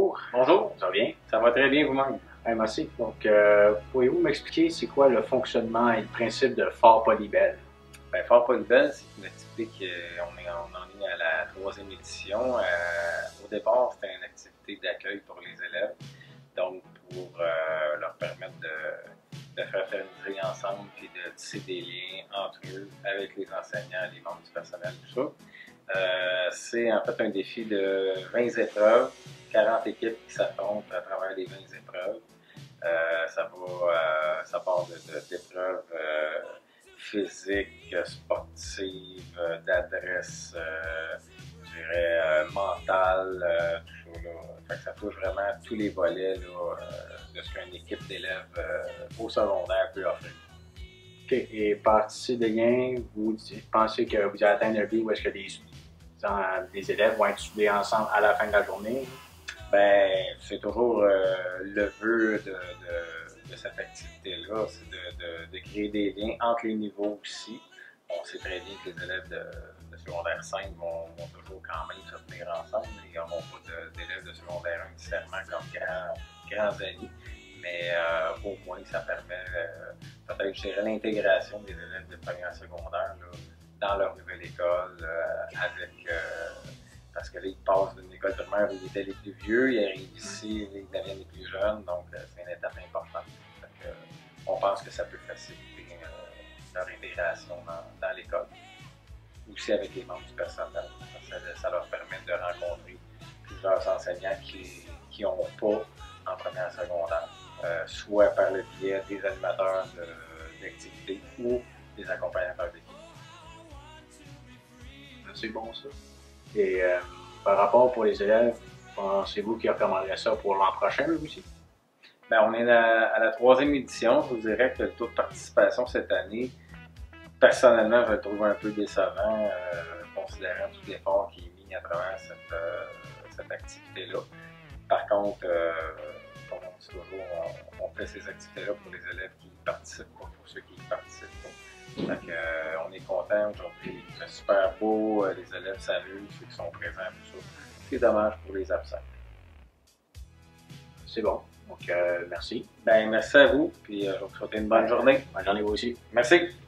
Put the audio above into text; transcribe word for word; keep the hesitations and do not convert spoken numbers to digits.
bonjour. Bonjour, Ça va bien? ça va très bien vous-même. Ouais, merci. Donc, euh, pourriez-vous m'expliquer c'est quoi le fonctionnement et le principe de Fort Polybelle? Ben, Fort Polybelle, c'est une activité qu'on est, on en est à la troisième édition. Euh, au départ, c'était une activité d'accueil pour les élèves, donc pour euh, leur permettre de, de fraterniser ensemble et de tisser des liens entre eux, avec les enseignants, les membres du personnel, tout ça. Euh, c'est en fait un défi de vingt épreuves, quarante équipes qui s'affrontent à travers les vingt épreuves. Euh, ça, va, euh, ça part d'épreuves euh, physiques, sportives, euh, d'adresse, euh, je dirais, euh, mentale, euh, tout ça. Là. Fait que ça touche vraiment tous les volets là, euh, de ce qu'une équipe d'élèves euh, au secondaire peut offrir. OK. Et par tisser des liens, vous pensez que vous allez atteindre un but où est-ce que les, les élèves vont être soudés ensemble à la fin de la journée? Ben, c'est toujours euh, le vœu de, de, de cette activité-là, c'est de, de, de créer des liens entre les niveaux aussi. On sait très bien que les élèves de, de secondaire cinq vont, vont toujours quand même se tenir ensemble. Ils n'auront pas d'élèves de, de secondaire un nécessairement comme grands, grands amis, mais euh, au moins ça permet euh, peut-être, je dirais, l'intégration des élèves de première secondaire là, dans leur nouvelle école euh, avec... Euh, Parce que là, ils passent d'une école primaire où ils étaient les plus vieux, ils arrivent ici, ils deviennent les plus jeunes, donc euh, c'est une étape importante. Donc, euh, on pense que ça peut faciliter euh, leur intégration dans, dans l'école. Aussi avec les membres du personnel. Ça, ça leur permet de rencontrer plusieurs enseignants qui n'ont pas en première secondaire, euh, soit par le biais des animateurs d'activités ou des accompagnateurs d'équipe. C'est bon ça. Et euh, par rapport pour les élèves, pensez-vous qu'ils recommanderaient ça pour l'an prochain aussi? Bien, on est à, à la troisième édition. Je vous dirais que le taux de participation cette année, personnellement, je le trouve un peu décevant, euh, considérant tout l'effort qui est mis à travers cette, euh, cette activité-là. Par contre, euh, comme on dit toujours, on, on fait ces activités-là pour les élèves qui y participent, pas pour ceux qui y participent pas. Donc, euh, on est content aujourd'hui, c'est super beau, euh, les élèves s'amusent, ceux qui sont présents, tout ça. C'est dommage pour les absents. C'est bon. Donc, euh, merci. Ben, merci à vous, puis euh, je vous souhaite une bonne journée. Bonne journée vous aussi. Merci.